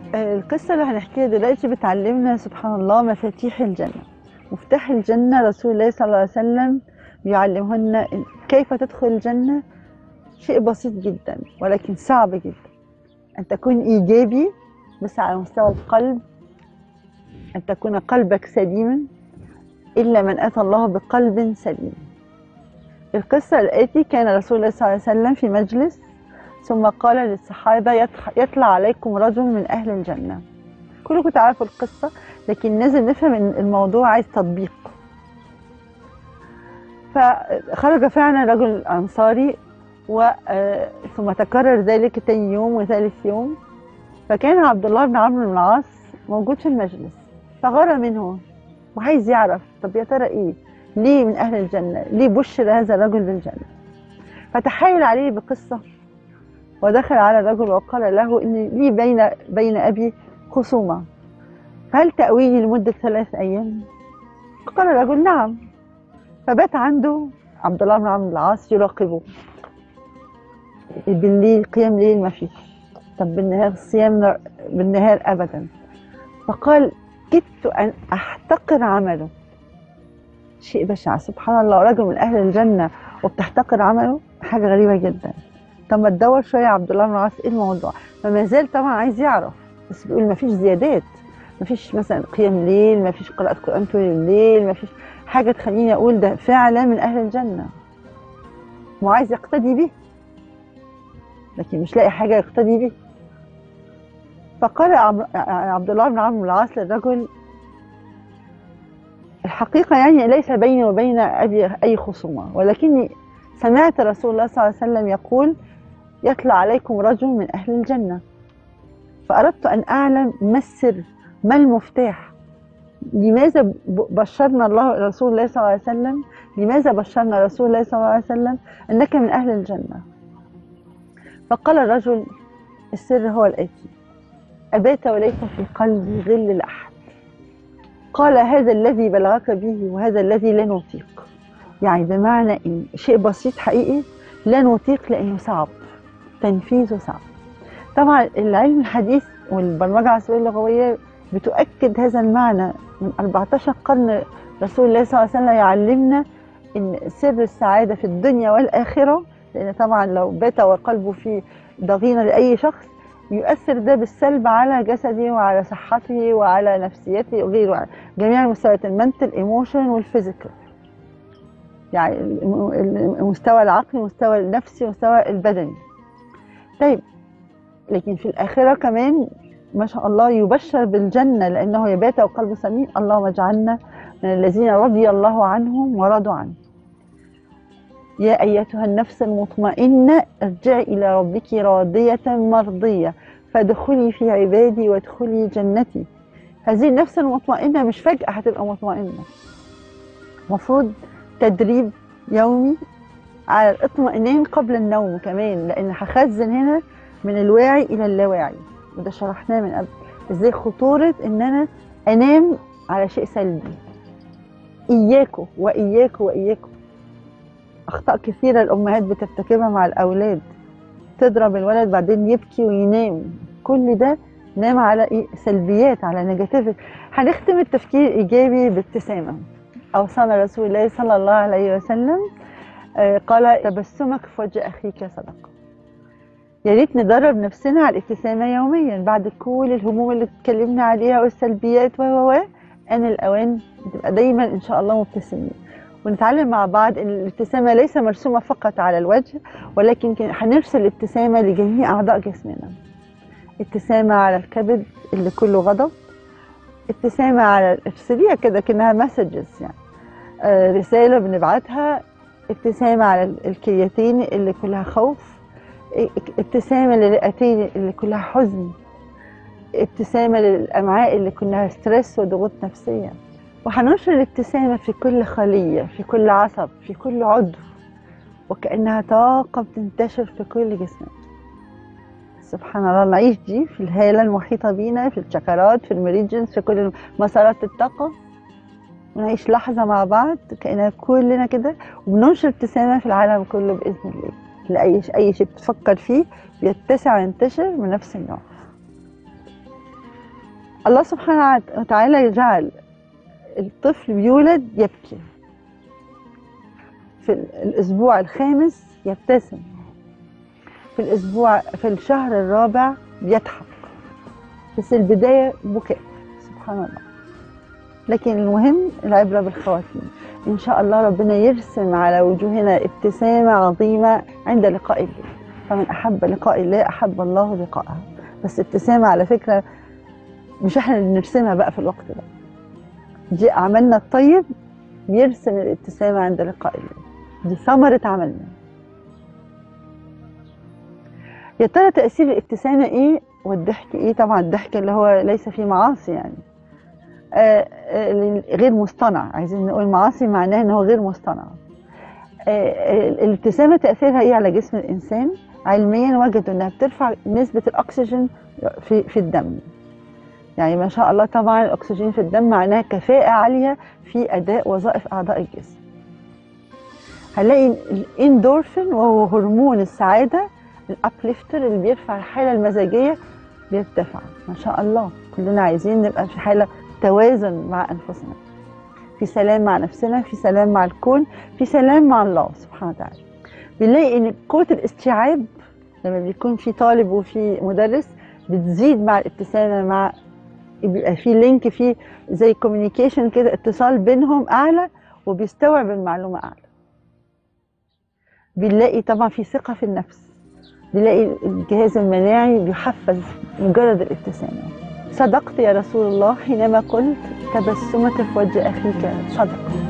القصة اللي هنحكيها دلوقتي بتعلمنا سبحان الله مفاتيح الجنة. مفتاح الجنة رسول الله صلى الله عليه وسلم بيعلمهن كيف تدخل الجنة. شيء بسيط جدا ولكن صعب جدا، أن تكون إيجابي بس على مستوى القلب، أن تكون قلبك سليما، إلا من أتى الله بقلب سليم. القصة الآتي: كان رسول الله صلى الله عليه وسلم في مجلس ثم قال للصحابة: يطلع عليكم رجل من أهل الجنة. كلكم تعرفوا القصة، لكن لازم نفهم ان الموضوع عايز تطبيق. فخرج فعلا رجل أنصاري ثم تكرر ذلك تاني يوم وثالث يوم، فكان عبد الله بن عمرو بن العاص موجود في المجلس، فغار منه وعايز يعرف طب يا ترى ايه، ليه من أهل الجنة، ليه بشر هذا الرجل بالجنة. فتحايل عليه بقصة ودخل على الرجل وقال له: إن لي بين أبي خصومة، فهل تأويني لمدة 3 أيام؟ قال الرجل: نعم. فبات عنده عبد الله بن عمرو بن العاص يراقبه. بالليل قيام ليل ما فيش، طب بالنهار صيام، بالنهار أبدا. فقال: كدت أن أحتقر عمله. شيء بشع، سبحان الله، رجل من أهل الجنة وبتحتقر عمله، حاجة غريبة جدا. طب ما تدور شوية يا عبد الله بن العاص، إيه الموضوع؟ فما زال طبعا عايز يعرف، بس بيقول ما فيش زيادات، ما فيش مثلا قيام ليل، ما فيش قراءة قرآن طول الليل، ما فيش حاجة تخليني أقول ده فعلا من أهل الجنة، وعايز يقتدي به، لكن مش لاقي حاجة يقتدي به. فقال عبد الله بن عمرو بن العاص للرجل: الحقيقة يعني ليس بيني وبين أبي أي خصومة، ولكني سمعت رسول الله صلى الله عليه وسلم يقول: يطلع عليكم رجل من أهل الجنة، فأردت أن أعلم ما السر، ما المفتاح، لماذا بشرنا رسول الله صلى الله عليه وسلم، لماذا بشرنا رسول الله صلى الله عليه وسلم أنك من أهل الجنة؟ فقال الرجل: السر هو الآتي: أبات وليس في قلبي غل لأحد. قال: هذا الذي بلغك به وهذا الذي لا نطيق. يعني بمعنى إن شيء بسيط حقيقي لا نطيق لأنه صعب، تنفيذه صعب. طبعا العلم الحديث والبرمجة العصبية اللغوية بتؤكد هذا المعنى. من 14 قرن رسول الله صلى الله عليه وسلم يعلمنا ان سر السعادة في الدنيا والآخرة، لأن طبعا لو بات وقلبه في ضغينة لأي شخص يؤثر ده بالسلب على جسده وعلى صحته وعلى نفسيته وغيره، جميع المستويات، المنتل، ايموشن، والفيزيكال، يعني المستوى العقلي، المستوى النفسي، والمستوى البدني. طيب، لكن في الآخرة كمان ما شاء الله يبشر بالجنة، لأنه يبات وقلبه سمين. اللهم اجعلنا من الذين رضي الله عنهم ورضوا عنه. يا أيتها النفس المطمئنة ارجعي إلى ربك راضية مرضية فادخلي في عبادي وادخلي جنتي. هذه النفس المطمئنة مش فجأة هتبقى مطمئنة، مفروض تدريب يومي على الاطمئنان قبل النوم كمان، لأن هخزن هنا من الواعي إلى اللاواعي، وده شرحناه من قبل، ازاي خطورة ان انا انام على شيء سلبي. اياكوا واياكوا واياكوا، اخطاء كثيرة الامهات بترتكبها مع الاولاد، تضرب الولد بعدين يبكي وينام، كل ده نام على ايه؟ سلبيات، على نيجاتيف. هنختم التفكير الايجابي بابتسامة. اوصانا رسول الله صلى الله عليه وسلم قال: تبسمك في وجه اخيك صدقة. يا ريت ندرب نفسنا على الابتسامة يوميا بعد كل الهموم اللي اتكلمنا عليها والسلبيات آن الأوان تبقى دايما إن شاء الله مبتسمين، ونتعلم مع بعض إن الابتسامة ليس مرسومة فقط على الوجه، ولكن هنرسل الابتسامة لجميع أعضاء جسمنا. ابتسامة على الكبد اللي كله غضب، ابتسامة على ارسليها كده كأنها مسجز، يعني رسالة بنبعتها. ابتسامة على الكليتين اللي كلها خوف، ابتسامة للرئتين اللي كلها حزن، ابتسامة للأمعاء اللي كلها ستريس وضغوط نفسية. وهننشر الابتسامة في كل خلية، في كل عصب، في كل عضو، وكأنها طاقة بتنتشر في كل جسمنا. سبحان الله، نعيش دي في الهالة المحيطة بينا، في الشكرات، في المريجنز، في كل مسارات الطاقة، ونعيش لحظة مع بعض كأننا كلنا كده، وبننشر ابتسامة في العالم كله بإذن الله. لأي شيء بتفكر فيه بيتسع وينتشر من نفس النوع. الله سبحانه وتعالى يجعل الطفل بيولد يبكي، في الأسبوع الخامس يبتسم، في الشهر الرابع بيضحك، بس البداية بكاء. سبحان الله. لكن المهم العبرة بالخواتيم. إن شاء الله ربنا يرسم على وجوهنا ابتسامة عظيمة عند لقاء الله. فمن أحب لقاء الله أحب الله لقاءه. بس ابتسامة على فكرة مش احنا اللي بنرسمها بقى في الوقت ده، دي عملنا الطيب يرسم الابتسامة عند لقاء الله، دي ثمرة عملنا. يا ترى تأثير الابتسامة ايه والضحك ايه؟ طبعا الضحك اللي هو ليس فيه معاصي، يعني غير مصطنع. عايزين نقول معاصي معناه ان هو غير مصطنع. الابتسامة تأثيرها ايه على جسم الإنسان؟ علميا وجدوا انها بترفع نسبة الأكسجين في الدم. يعني ما شاء الله طبعا الأكسجين في الدم معناه كفاءة عالية في أداء وظائف أعضاء الجسم. هنلاقي الاندورفين وهو هرمون السعادة الابليفتر اللي بيرفع الحالة المزاجية بيرتفع. ما شاء الله كلنا عايزين نبقى في حالة توازن مع أنفسنا، في سلام مع نفسنا، في سلام مع الكون، في سلام مع الله سبحانه وتعالى. بنلاقي ان قوة الاستيعاب لما بيكون في طالب وفي مدرس بتزيد مع الابتسامة، مع بيبقى في لينك، في زي كوميونيكيشن كده، اتصال بينهم اعلى وبيستوعب المعلومة اعلى. بنلاقي طبعا في ثقة في النفس، بنلاقي الجهاز المناعي بيحفز مجرد الابتسامة. صدقت يا رسول الله حينما قلت تبسمك في وجه أخيك صدقة.